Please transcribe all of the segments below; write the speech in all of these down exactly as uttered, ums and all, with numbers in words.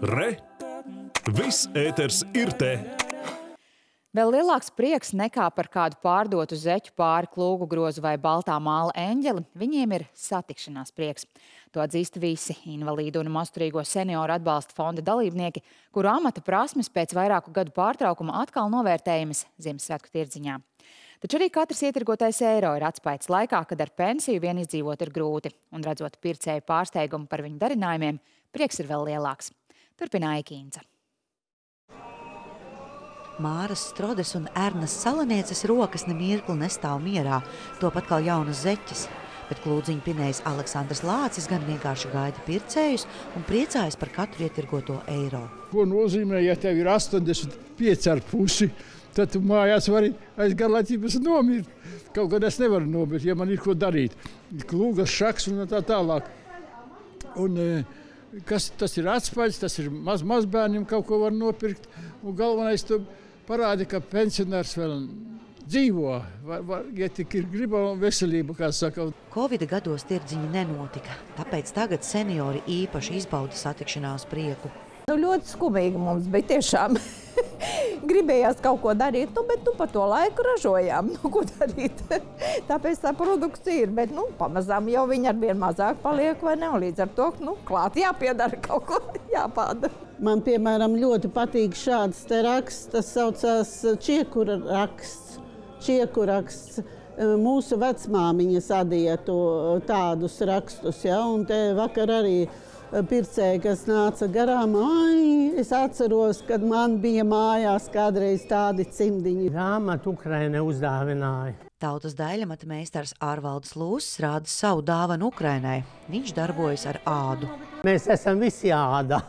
Re! Viss ēters ir te! Vēl lielāks prieks nekā par kādu pārdotu zeķu pāri klūgu grozu vai baltā māla eņģeli, viņiem ir satikšanās prieks. To atzīst visi invalīdu un masturīgo senioru atbalsta fonda dalībnieki, kuru amata prasmes pēc vairāku gadu pārtraukuma atkal novērtējamas Ziemassvētku tirdziņā. Taču arī katrs ietirgotais eiro ir atspaids laikā, kad ar pensiju vien izdzīvot ir grūti, un redzot pircēju pārsteigumu par viņu darinājumiem, prieks ir vēl lielāks. Turpināja Kīnca. Māras Strodes un Ernas Salanieces rokas nemirkli nestāv mierā, topat kā jaunas zeķes. Bet klūdziņu pinējs Aleksandrs Lācis gan vienkārši gaida pircējus un priecājas par katru ietirgoto eiro. Ko nozīmē, ja tev ir astoņdesmit pieci ar pusi, tad tu mājās vari aiz garlaicības nomirt. Kaut gan es nevaru nomirt, ja man ir ko darīt. Klūgas, šaks un tā tālāk. Un, kas tas ir atspaids, tas ir maz, mazbērniem kaut ko var nopirkt. Un galvenais tu parādi, ka pensionārs vēl dzīvo, var, var, ja tik ir griba un veselība, kā saka. Covida gados tirdziņi nenotika, tāpēc tagad seniori īpaši izbauda satikšanās prieku. Nu, ļoti skumīgi mums bija tiešām. Gribējās kaut ko darīt, nu, bet nu, pa to laiku ražojām. Nu, ko darīt? Tāpēc tā produkcija ir, bet nu, pamazām jau viņi arvien mazāk paliek, vai ne? Un līdz ar to nu, klāt jāpiedara kaut ko, jāpāda. Man, piemēram, ļoti patīk šāds te raksts, tas saucās čiekura raksts. Čiekuraksts. Mūsu vecmāmiņas adīja to tādus rakstus, ja? Un te vakar arī pircēji, kas nāca garām, ai, es atceros, kad man bija mājās kādreiz tādi cimdiņi. Grāmatu Ukraina uzdāvināja. Tautas daļamata meistars Ārvalds Lūsis rāda savu dāvanu Ukrainai. Viņš darbojas ar ādu. Mēs esam visi āda.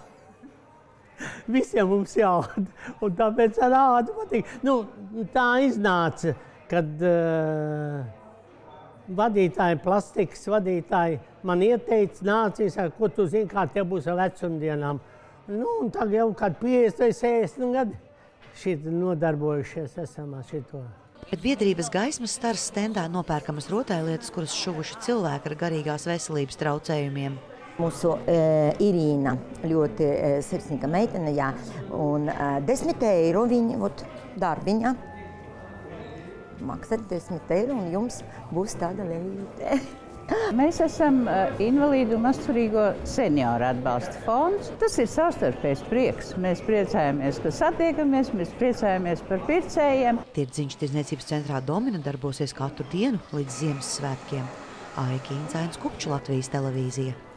Visiem mums jāāda. Un tāpēc ar ādu patīk. Nu, tā iznāca, kad uh, vadītāji, plastikas vadītāji man ieteica, nācīs, ko tu zini, kā tev būs ar vecumdienām. Nu, un tagad jau kādu piecdesmit vai sešdesmit gadi šit nodarbojušies esam ar šito. Bet biedrības gaismas stars stendā nopērkamas rotaļlietas, kuras šuvuši cilvēki ar garīgās veselības traucējumiem. Mūsu e, Irīna ļoti e, sirsnīga meitene, jā, un e, desmit eiro viņa, ot, darbiņā. Maksāt desmit eiro un jums būs tāda leīte. Mēs esam invalīdu un masturīgo senioru atbalsta fonds. Tas ir savstarpējs prieks. Mēs priecājamies, ka satiekamies, mēs priecājamies par pircējiem. Tirdziņš tirdzniecības centrā Domina darbosies katru dienu līdz Ziemassvētkiem. Aija Kīnca, Ains Kupču, Latvijas televīzija.